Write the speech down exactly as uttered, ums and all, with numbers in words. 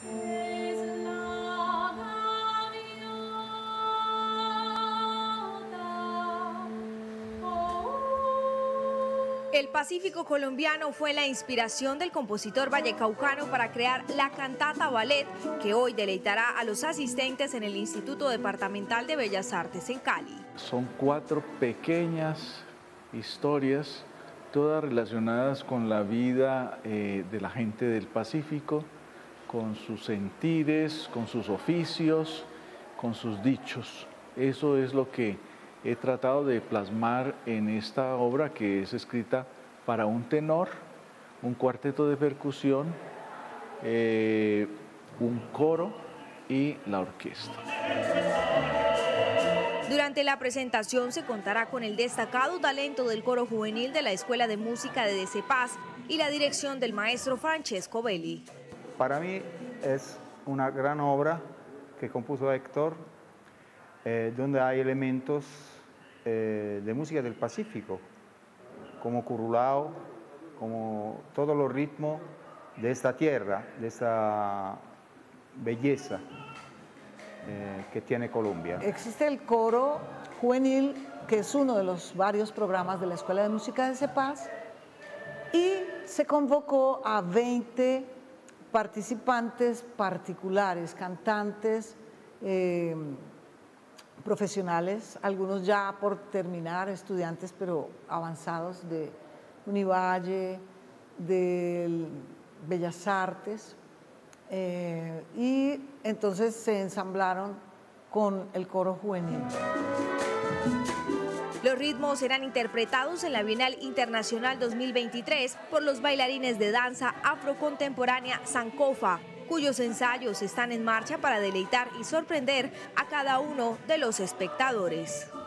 El Pacífico colombiano fue la inspiración del compositor vallecaucano para crear la cantata ballet que hoy deleitará a los asistentes en el Instituto Departamental de Bellas Artes en Cali. Son cuatro pequeñas historias, todas relacionadas con la vida eh, de la gente del Pacífico, con sus sentires, con sus oficios, con sus dichos. Eso es lo que he tratado de plasmar en esta obra, que es escrita para un tenor, un cuarteto de percusión, eh, un coro y la orquesta. Durante la presentación se contará con el destacado talento del coro juvenil de la Escuela de Música de Decepaz y la dirección del maestro Francesco Belli. Para mí es una gran obra que compuso Héctor, eh, donde hay elementos eh, de música del Pacífico, como curulao, como todos los ritmos de esta tierra, de esta belleza eh, que tiene Colombia. Existe el coro juvenil, que es uno de los varios programas de la Escuela de Música de Decepaz, y se convocó a veinte participantes particulares, cantantes, eh, profesionales, algunos ya por terminar, estudiantes pero avanzados de Univalle, de Bellas Artes, eh, y entonces se ensamblaron con el coro juvenil. Los ritmos serán interpretados en la Bienal Internacional dos mil veintitrés por los bailarines de danza afrocontemporánea Sankofa, cuyos ensayos están en marcha para deleitar y sorprender a cada uno de los espectadores.